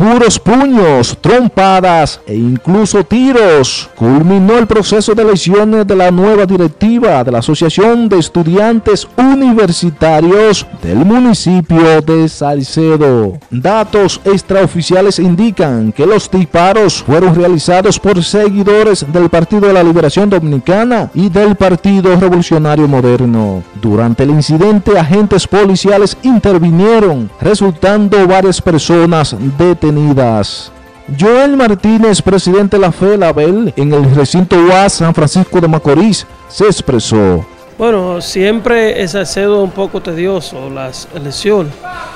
puros puños, trompadas e incluso tiros. Culminó el proceso de elecciones de la nueva directiva de la Asociación de Estudiantes Universitarios del municipio de Salcedo. Datos extraoficiales indican que los disparos fueron realizados por seguidores del Partido de la Liberación Dominicana y del Partido Revolucionario Moderno. Durante el incidente, agentes policiales intervinieron, resultando varias personas detenidas. Joel Martínez, presidente de la FELABEL, en el recinto UAS San Francisco de Macorís, se expresó. Bueno, siempre es Salcedo un poco tedioso las elecciones.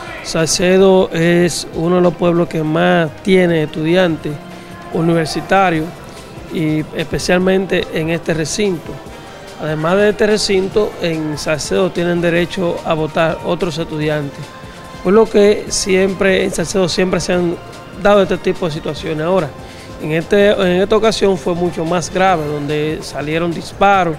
Salcedo es uno de los pueblos que más tiene estudiantes universitarios y especialmente en este recinto. Además de este recinto, en Salcedo tienen derecho a votar otros estudiantes, por lo que siempre en Salcedo siempre se han dado este tipo de situaciones. Ahora, en esta ocasión fue mucho más grave, donde salieron disparos,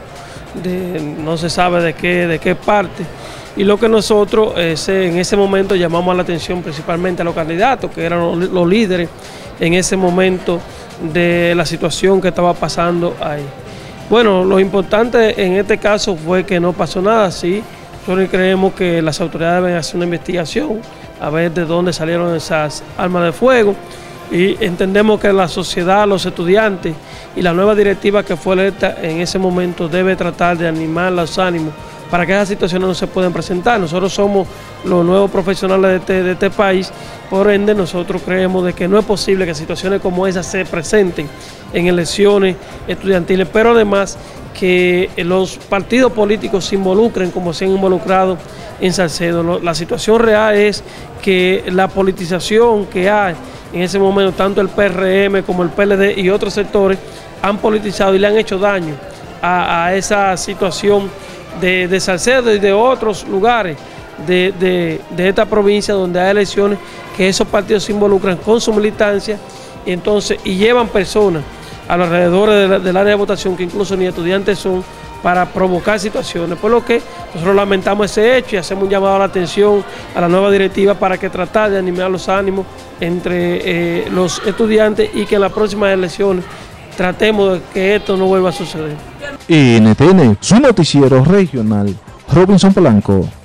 no se sabe de qué parte, y lo que nosotros en ese momento llamamos la atención principalmente a los candidatos, que eran los líderes en ese momento de la situación que estaba pasando ahí. Bueno, lo importante en este caso fue que no pasó nada, sí. Nosotros creemos que las autoridades deben hacer una investigación a ver de dónde salieron esas armas de fuego, y entendemos que la sociedad, los estudiantes y la nueva directiva que fue electa en ese momento debe tratar de animar los ánimos para que esas situaciones no se puedan presentar. Nosotros somos los nuevos profesionales de este país, por ende nosotros creemos de que no es posible que situaciones como esas se presenten en elecciones estudiantiles, pero además que los partidos políticos se involucren como se han involucrado en Salcedo. La situación real es que la politización que hay en ese momento, tanto el PRM como el PLD y otros sectores, han politizado y le han hecho daño a esa situación de Salcedo y de otros lugares de esta provincia donde hay elecciones, que esos partidos se involucran con su militancia y llevan personas a los alrededores del área de votación que incluso ni estudiantes son, para provocar situaciones, por lo que nosotros lamentamos ese hecho y hacemos un llamado a la atención a la nueva directiva para que trate de animar los ánimos entre los estudiantes y que en las próximas elecciones tratemos de que esto no vuelva a suceder. NTN, su noticiero regional, Robinson Polanco.